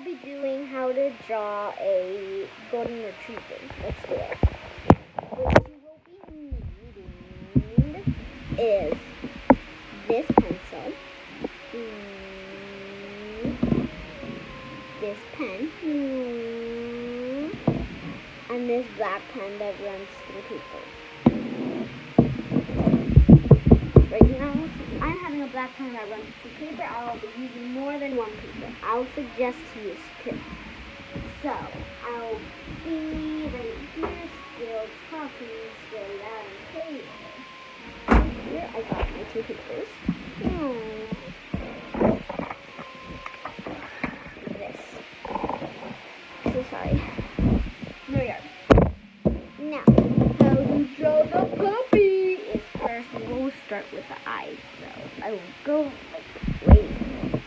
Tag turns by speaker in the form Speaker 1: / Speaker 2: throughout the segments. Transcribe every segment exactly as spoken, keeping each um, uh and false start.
Speaker 1: be doing how to draw a golden retriever. Let's do it. What you will be needing is this pencil, this pen, and this black pen that runs through paper. Right now, since I'm having a black pen that runs through paper, I'll be using more than one paper. I'll suggest to use two. So, I'll be right here, still talking, still loud and clear. Here, I got my two papers. Hmm. This. So sorry. There we are. Now, how to draw the puppy is first we'll start with the eyes. So I will go like right here.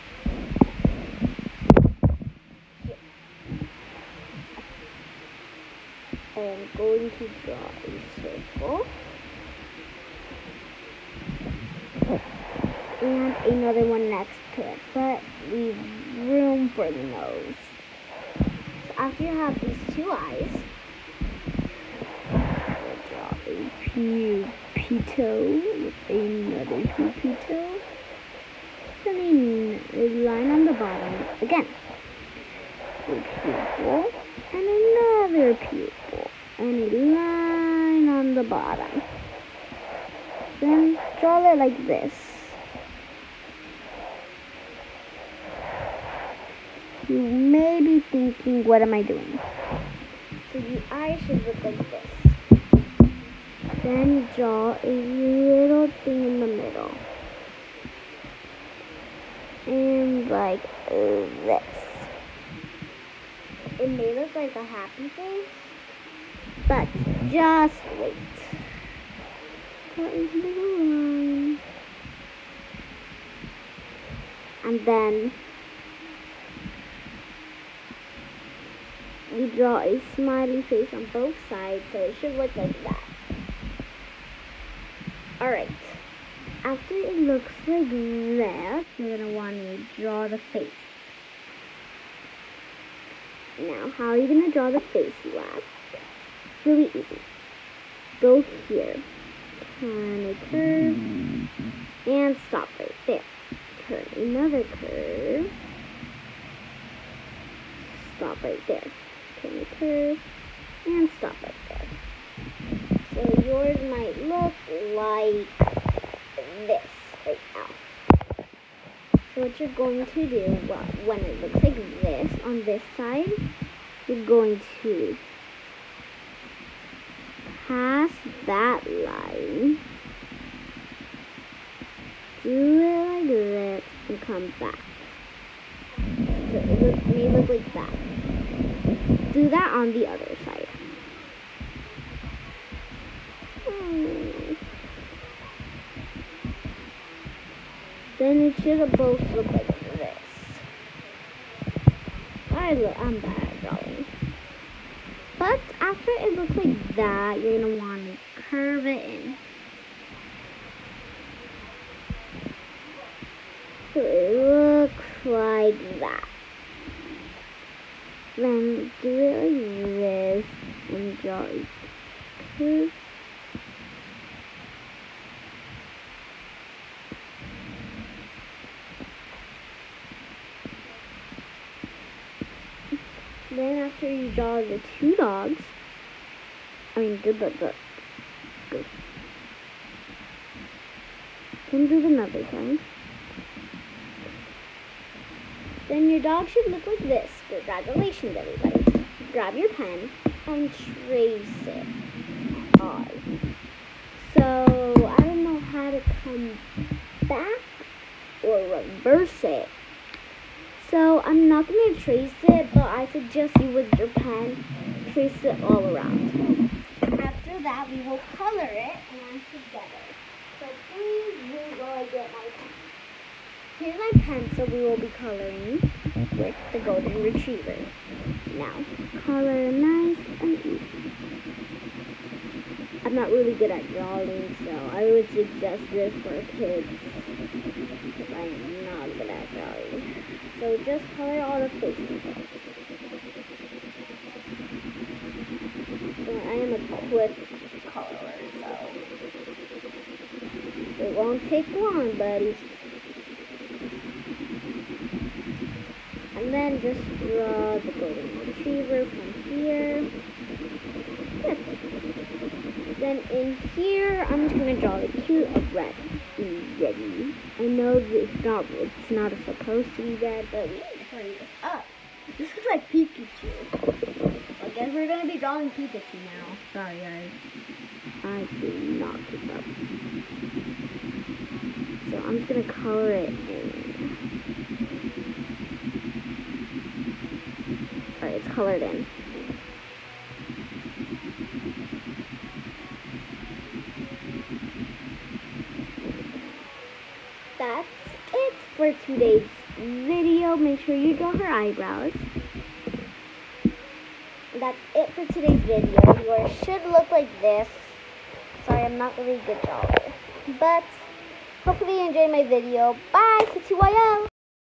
Speaker 1: I am going to draw a circle and another one next to it, but leave room for the nose. So after you have these two eyes, a pupito with another pupito, then a line on the bottom again, a pupil and another pupil and a line on the bottom. Then draw it like this. You may be thinking, what am I doing? So the eye should look like this. Then draw a little thing in the middle. And like this. It may look like a happy face, but just wait. Draw a little line. And then you draw a smiley face on both sides, so it should look like that. Alright, after it looks like that, you're going to want to draw the face. Now, how are you going to draw the face, you ask? It's really easy. Go here, turn a curve, and stop right there. Turn another curve, stop right there. Turn a curve, and stop right there. So yours might look like this right now. So what you're going to do, well, when it looks like this on this side, you're going to pass that line, do it like this, and come back. So it look, may look like that. Do that on the other side. Then it should both look like this. I look, I'm bad at drawing. But after it looks like that, you're going to want to curve it in. So it looks like that. Then do it like this and draw a curve. Then after you draw the two dogs, I mean, do the, the, good. Then do another side. Then your dog should look like this. Congratulations, everybody. Grab your pen and trace it on. So, I don't know how to come back or reverse it. So, I'm not going to trace it, but I suggest you with your pen, trace it all around. After that, we will color it and together. So, please wait while I get my pen. Here's my pencil we will be coloring with the golden retriever. Now, color nice and easy. I'm not really good at drawing, so I would suggest this for kids because I am not good at drawing. So just color all the faces. So I am a quick colorer, so it won't take long, buddies. And then just draw the golden retriever from here. Good. Then in here, I'm just gonna draw the cute red. Ready. I know that it's not it's not supposed to be red, but we need to hurry this up. This is like Pikachu. I guess we're gonna be drawing Pikachu now. Sorry guys. I did not keep up. So I'm just gonna color it in. Alright, it's colored in. That's it for today's video. Make sure you draw her eyebrows. That's it for today's video. Yours should look like this. Sorry, I'm not really a good drawer. But hopefully you enjoyed my video. Bye, T T Y L.